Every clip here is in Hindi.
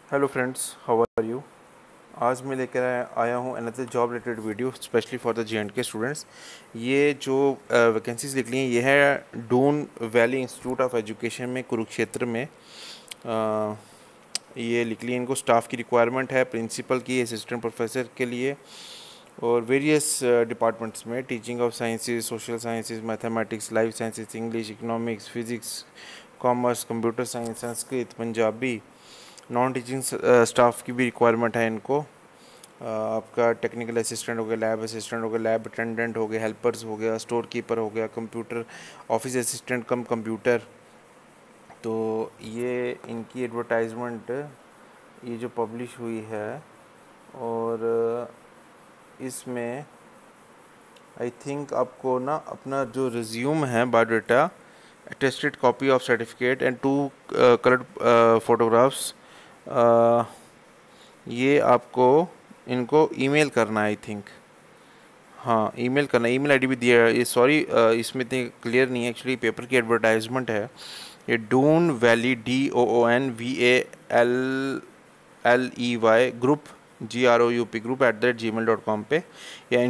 Hello friends, how are you. आज मैं लेकर आया हूँ another job related video specially for the JNK students. ये जो वैकेंसीज निकली हैं ये है Doon valley institute of education में कुरुक्षेत्र में। ये निकली, इनको स्टाफ की रिक्वायरमेंट है, प्रिंसिपल की, असिस्टेंट प्रोफेसर के लिए और वेरियस डिपार्टमेंट्स में, teaching of sciences, social sciences, mathematics, life sciences, English, economics, physics, commerce, computer science, Sanskrit, Punjabi. Non teaching staff की भी रिक्वायरमेंट है इनको। आपका टेक्निकल असिस्टेंट हो गया, लैब असिस्टेंट हो गया, लैब अटेंडेंट हो गया, हेल्पर्स हो गया, स्टोर कीपर हो गया, computer office assistant cum computer. तो ये इनकी एडवर्टाइजमेंट ये जो पब्लिश हुई है और इसमें आई थिंक आपको ना अपना जो रिज्यूम है, biodata, attested copy of certificate and 2 coloured photographs, ये आपको इनको ईमेल करना है आई थिंक। हाँ, ईमेल करना, ईमेल आईडी भी दिया है। ये सॉरी, इसमें इतनी क्लियर नहीं है, एक्चुअली पेपर की एडवर्टाइजमेंट है। ये Doon valley DOONVALLEY group GROUP group @gmail.com पे या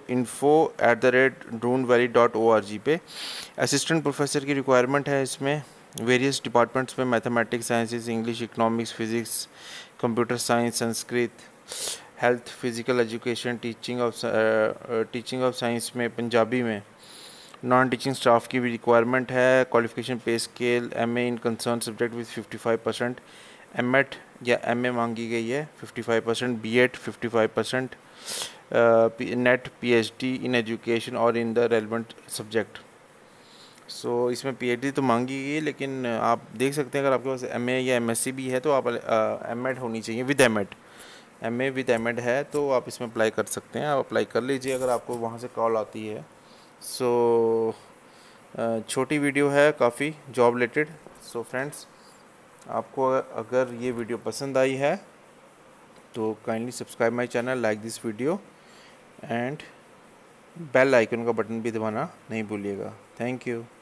info@doonvalley.org पे। असिस्टेंट प्रोफेसर की रिक्वायरमेंट है इसमें, वेरियस डिपार्टमेंट्स में, mathematics, sciences, English, economics, physics, computer science, Sanskrit, health, physical education, teaching of science में, पंजाबी में। नॉन टीचिंग स्टाफ की भी रिक्वायरमेंट है। Qualification pay scale MA in concern subject with 55%, MEd या MA मांगी गई है 55%, BEd 55%, NET PhD in education और in the relevant subject. So इसमें PhD तो मांगी गई है, लेकिन आप देख सकते हैं अगर आपके पास MA या MSc भी है तो आप MEd होनी चाहिए with MEd। MA with MEd है तो आप इसमें अप्लाई कर सकते हैं, आप अप्लाई कर लीजिए अगर आपको वहाँ से कॉल आती है। सो छोटी वीडियो है काफ़ी जॉब रिलेटेड। सो फ्रेंड्स, आपको अगर ये वीडियो पसंद आई है तो kindly subscribe my channel, like this video and bell icon का बटन भी दबाना नहीं भूलिएगा। Thank you.